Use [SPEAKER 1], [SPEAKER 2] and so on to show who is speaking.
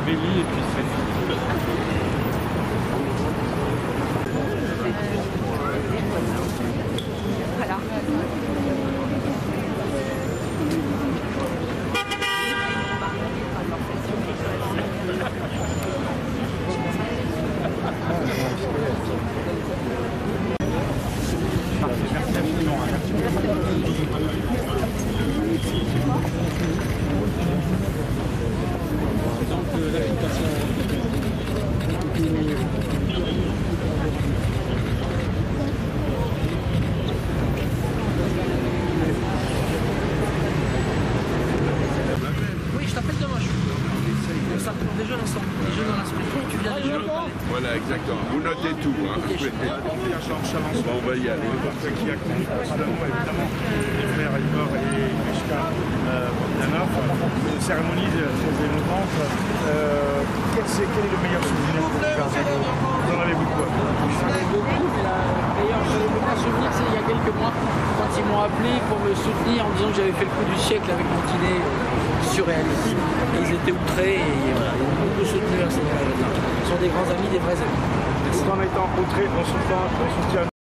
[SPEAKER 1] Béli et puis c'est...
[SPEAKER 2] Voilà.
[SPEAKER 1] Merci infiniment. Donc l'application...
[SPEAKER 3] Oui, je t'appelle demain. On s'appelle déjà ensemble. Les jeux dans la semaine. Tu viens des jeux.
[SPEAKER 4] Voilà, exactement. Vous notez tout. Hein.
[SPEAKER 3] Ok, je
[SPEAKER 4] Bon, on va y aller.
[SPEAKER 1] Évidemment, les frères Igor et Mishka Bogdanov, une cérémonie très émouvante. Quel est le meilleur souvenir pour vous? Vous en avez beaucoup.
[SPEAKER 3] J'en ai beaucoup, mais d'ailleurs, j'avais beaucoup à souvenir, c'est il y a quelques mois, quand ils m'ont appelé pour me soutenir en disant que j'avais fait le coup du siècle avec mon kiné surréaliste. Et ils étaient outrés et ils m'ont beaucoup soutenu à ce moment-là. Ils sont des grands amis, des vrais amis.
[SPEAKER 1] Tout en étant outré, on soutient